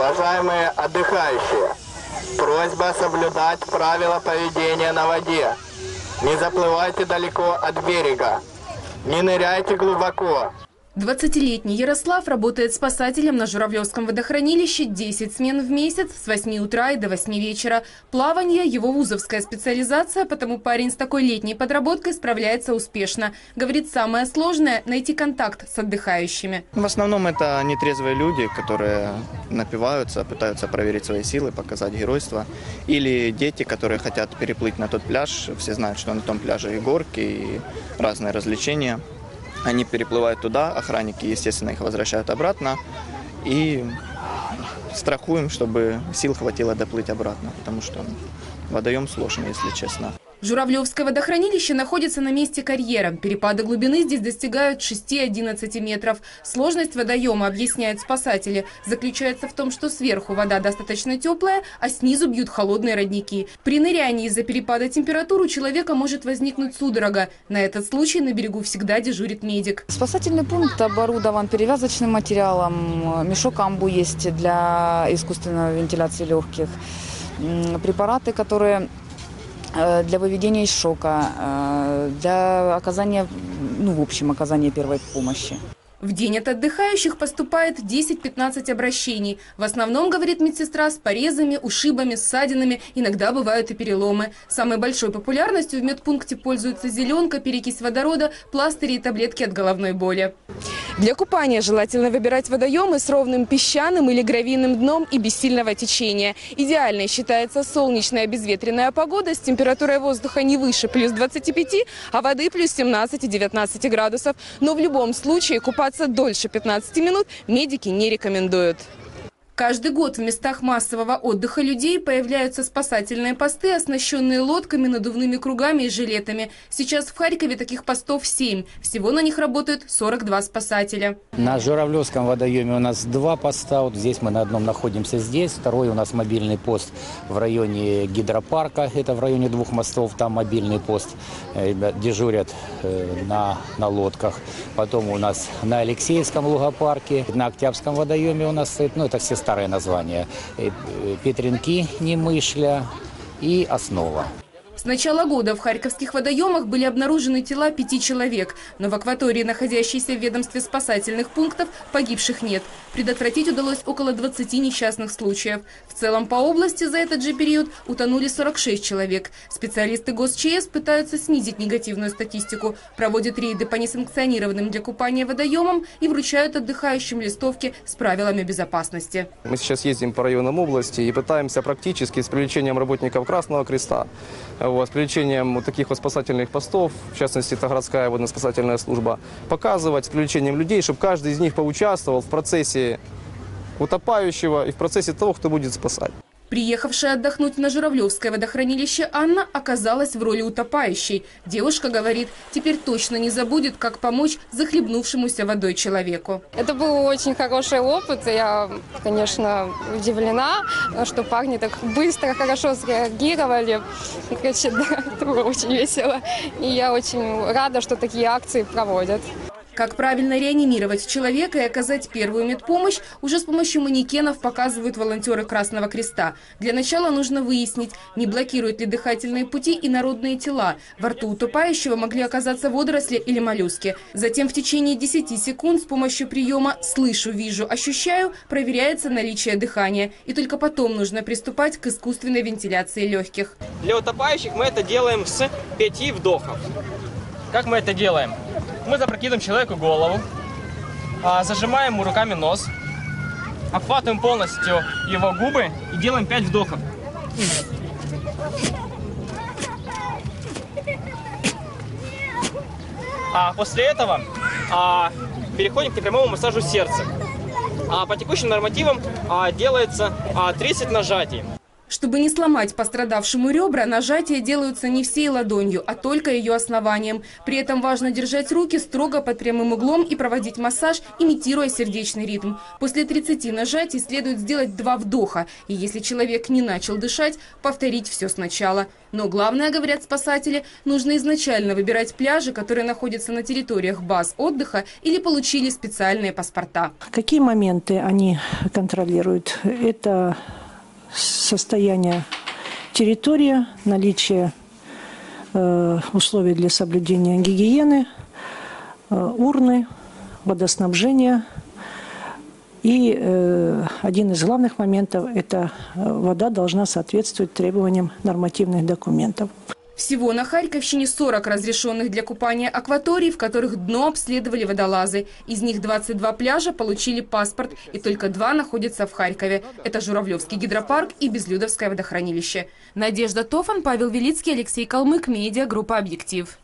Уважаемые отдыхающие, просьба соблюдать правила поведения на воде. Не заплывайте далеко от берега. Не ныряйте глубоко. 20-летний Ярослав работает спасателем на Журавлевском водохранилище 10 смен в месяц с 8 утра и до 8 вечера. Плавание – его вузовская специализация, потому парень с такой летней подработкой справляется успешно. Говорит, самое сложное – найти контакт с отдыхающими. В основном это нетрезвые люди, которые напиваются, пытаются проверить свои силы, показать геройство. Или дети, которые хотят переплыть на тот пляж. Все знают, что на том пляже и горки, и разные развлечения. Они переплывают туда, охранники, естественно, их возвращают обратно. И страхуем, чтобы сил хватило доплыть обратно, потому что водоем сложный, если честно. Журавлевское водохранилище находится на месте карьера. Перепады глубины здесь достигают 6-11 метров. Сложность водоема, объясняют спасатели, заключается в том, что сверху вода достаточно теплая, а снизу бьют холодные родники. При нырянии из-за перепада температур у человека может возникнуть судорога. На этот случай на берегу всегда дежурит медик. Спасательный пункт оборудован перевязочным материалом. Мешок амбу есть для искусственной вентиляции легких. Препараты, которые для выведения из шока, для оказания, в общем, оказания первой помощи. В день от отдыхающих поступает 10-15 обращений. В основном, говорит медсестра, с порезами, ушибами, ссадинами, иногда бывают и переломы. Самой большой популярностью в медпункте пользуются зеленка, перекись водорода, пластыри и таблетки от головной боли. Для купания желательно выбирать водоемы с ровным песчаным или гравийным дном и без сильного течения. Идеальной считается солнечная безветренная погода с температурой воздуха не выше плюс 25, а воды плюс 17-19 градусов. Но в любом случае купаться дольше 15 минут медики не рекомендуют. Каждый год в местах массового отдыха людей появляются спасательные посты, оснащенные лодками, надувными кругами и жилетами. Сейчас в Харькове таких постов 7. Всего на них работают 42 спасателя. На Журавлевском водоеме у нас 2 поста. Вот здесь мы на одном находимся здесь. Второй у нас мобильный пост в районе гидропарка. Это в районе 2 мостов. Там мобильный пост. Дежурят на лодках. Потом у нас на Алексеевском лугопарке. На Октябрьском водоеме у нас стоит, это все старое название, Петренки, Немышля и Основа. С начала года в харьковских водоемах были обнаружены тела 5 человек, но в акватории, находящейся в ведомстве спасательных пунктов, погибших нет. Предотвратить удалось около 20 несчастных случаев. В целом по области за этот же период утонули 46 человек. Специалисты ГосЧС пытаются снизить негативную статистику, проводят рейды по несанкционированным для купания водоемам и вручают отдыхающим листовки с правилами безопасности. Мы сейчас ездим по районам области и пытаемся практически с привлечением работников Красного Креста, с привлечением таких спасательных постов, в частности, это городская водно-спасательная служба, показывать с привлечением людей, чтобы каждый из них поучаствовал в процессе утопающего и в процессе того, кто будет спасать. Приехавшая отдохнуть на Журавлевское водохранилище Анна оказалась в роли утопающей. Девушка говорит, теперь точно не забудет, как помочь захлебнувшемуся водой человеку. Это был очень хороший опыт. Я, конечно, удивлена, что парни так быстро, хорошо среагировали. Короче, да, это было очень весело. И я очень рада, что такие акции проводят. Как правильно реанимировать человека и оказать первую медпомощь, уже с помощью манекенов показывают волонтеры Красного Креста. Для начала нужно выяснить, не блокируют ли дыхательные пути инородные тела. Во рту утопающего могли оказаться водоросли или моллюски. Затем в течение 10 секунд с помощью приема «слышу, вижу, ощущаю» проверяется наличие дыхания. И только потом нужно приступать к искусственной вентиляции легких. Для утопающих мы это делаем с 5 вдохов. Как мы это делаем? Мы запрокидываем человеку голову, зажимаем ему руками нос, обхватываем полностью его губы и делаем 5 вдохов. А после этого переходим к непрямому массажу сердца. По текущим нормативам делается 30 нажатий. Чтобы не сломать пострадавшему ребра, нажатия делаются не всей ладонью, а только ее основанием. При этом важно держать руки строго под прямым углом и проводить массаж, имитируя сердечный ритм. После 30 нажатий следует сделать 2 вдоха. И если человек не начал дышать, повторить все сначала. Но главное, говорят спасатели, нужно изначально выбирать пляжи, которые находятся на территориях баз отдыха или получили специальные паспорта. Какие моменты они контролируют? Это состояние территории, наличие условий для соблюдения гигиены, урны, водоснабжения. И один из главных моментов – это вода должна соответствовать требованиям нормативных документов. Всего на Харьковщине 40 разрешенных для купания акваторий, в которых дно обследовали водолазы. Из них 22 пляжа получили паспорт, и только 2 находятся в Харькове. Это Журавлевский гидропарк и Безлюдовское водохранилище. Надежда Тофан, Павел Велицкий, Алексей Калмык, медиагруппа «Объектив».